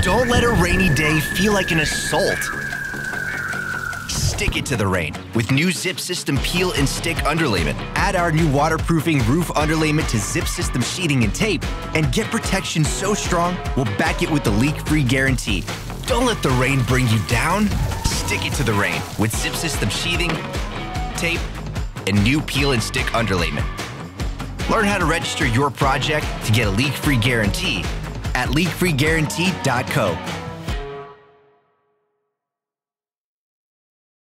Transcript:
Don't let a rainy day feel like an assault. Stick it to the rain with new Zip System Peel and Stick Underlayment. Add our new waterproofing roof underlayment to Zip System sheathing and tape and get protection so strong, we'll back it with the leak-free guarantee. Don't let the rain bring you down. Stick it to the rain with Zip System sheathing, tape, and new Peel and Stick Underlayment. Learn how to register your project to get a leak-free guarantee at leakfreeguarantee.co.